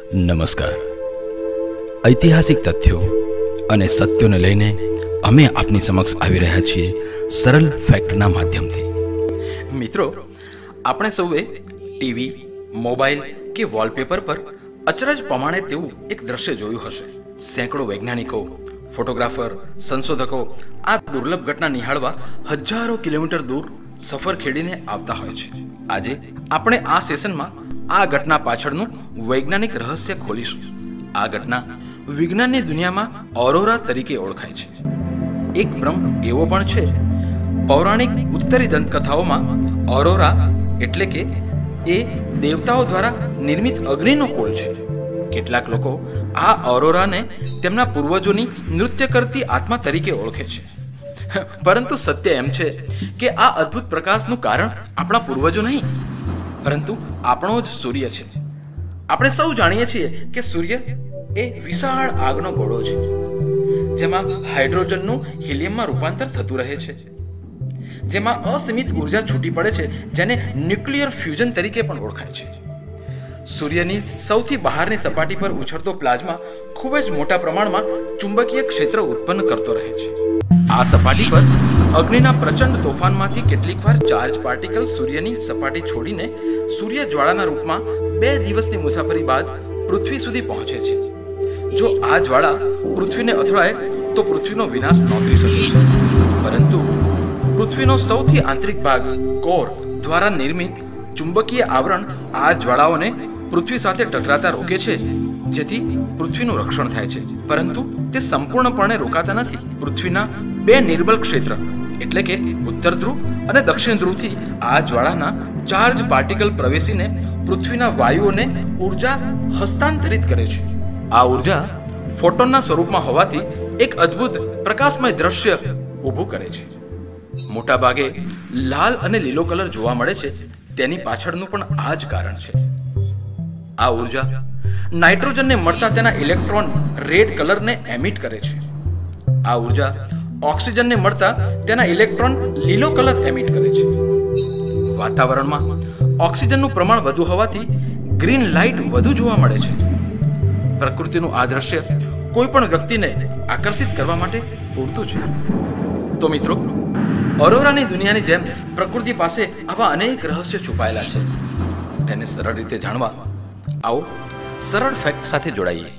નમસ્કાર. ઐતિહાસિક તથ્યો અને સત્યોને લઈને અમે આપની સમક્ષ આવી રહ્યા છીએ સરળ ફેક્ટના માધ્યમથી. મિત્રો, આપણે સૌએ ટીવી, મોબાઈલ કે વોલપેપર પર અચરજ પ્રમાણે તેવું એક દ્રશ્ય જોયું હશે. સેંકડો વૈજ્ઞાનિકો, ફોટોગ્રાફર, સંશોધકો આ દુર્લભ ઘટના નિહાળવા હજારો કિલોમીટર દૂર સફર ખેડીને આવતા હોય છે. આજે આપણે આ સેશનમાં આ ઘટના પાછળનું વૈજ્ઞાનિક રહસ્ય ખોલીશું. આ ઘટના વિજ્ઞાનની દુનિયામાં ઓરોરા તરીકે ઓળખાય છે. એક ભ્રમ એવો પણ છે, પૌરાણિક ઉત્તરી દંતકથાઓમાં ઓરોરા એટલે કે એ દેવતાઓ દ્વારા નિર્મિત અગ્નિનો પોલ છે. કેટલાક લોકો આ ઓરોરાને તેમના પૂર્વજોની નૃત્ય કરતી આત્મા તરીકે ઓળખે છે. પરંતુ સત્ય એમ છે કે આ અદ્ભુત પ્રકાશનું કારણ આપણા પૂર્વજો નહીં, પરંતુ આપણો જ સૂર્ય છે. આપણે સૌ જાણીએ છીએ કે સૂર્ય એ વિશાળ આગનો ગોળો છે, જેમાં હાઇડ્રોજનનું હિલિયમમાં રૂપાંતર થતું રહે છે, જેમાં અસીમિત ઉર્જા છૂટી પડે છે, જેને ન્યુક્લિયર ફ્યુઝન તરીકે પણ ઓળખાય છે. સૂર્યની સૌથી બહારની સપાટી પર ઉછળતો પ્લાઝમા ખૂબ જ મોટા પ્રમાણમાં ચુંબકીય ક્ષેત્ર ઉત્પન્ન કરતો રહે છે. આ સપાટી પર અગ્નિના પ્રચંડ તોફાનમાંથી કેટલીક વાર ચાર્જ પાર્ટિકલ સૂર્યની સપાટી છોડીને સૂર્ય જ્વાળાના રૂપમાં 2 દિવસની મુસાફરી બાદ પૃથ્વી સુધી પહોંચે છે. જો આ જ્વાળા પૃથ્વીને અથડાય તો પૃથ્વીનો વિનાશ નોંધી શકે છે, પરંતુ પૃથ્વીનો સૌથી આંતરિક ભાગ કોર દ્વારા નિર્મિત ચુંબકીય આવરણ આ જ્વાળાઓને પૃથ્વી સાથે ટકરાતા રોકે છે, જેથી પૃથ્વીનું રક્ષણ થાય છે. પરંતુ તે સંપૂર્ણપણે રોકાતા નથી. પૃથ્વીના 2 નિર્બળ ક્ષેત્ર એટલે કે ઉત્તર ધ્રુવ અને દક્ષિણ ધ્રુવથી આ જ્વાળાના ચાર્જ પાર્ટિકલ પ્રવેશીને પૃથ્વીના વાયુઓને ઉર્જા હસ્તાંતરિત કરે છે. આ ઉર્જા ફોટોનના સ્વરૂપમાં હોવાથી એક અદ્ભુત પ્રકાશમય દ્રશ્ય ઊભું કરે છે. મોટા ભાગે લાલ અને લીલો કલર જોવા મળે છે. તેની પાછળનું પણ આ જ કારણ છે. આ ઉર્જા નાઇટ્રોજનને મળતા તેના ઇલેક્ટ્રોન રેડ કલરને એમિટ કરે છે. આ ઉર્જા ઓક્સિજનને મળતા તેના ઇલેક્ટ્રોન લીલો કલર એમિટ કરે છે. વાતાવરણમાં ઓક્સિજનનું પ્રમાણ વધુ હોવાથી ગ્રીન લાઇટ વધુ જોવા મળે છે. પ્રકૃતિનું આ દ્રશ્ય કોઈ પણ વ્યક્તિને આકર્ષિત કરવા માટે પૂરતું છે. તો મિત્રો, ઓરોરાની દુનિયાની જેમ પ્રકૃતિ પાસે આવા અનેક રહસ્યો છુપાયેલા છે. તેને સરળ રીતે જાણવા આવો સરળ ફેક્ટ સાથે જોડાઈએ.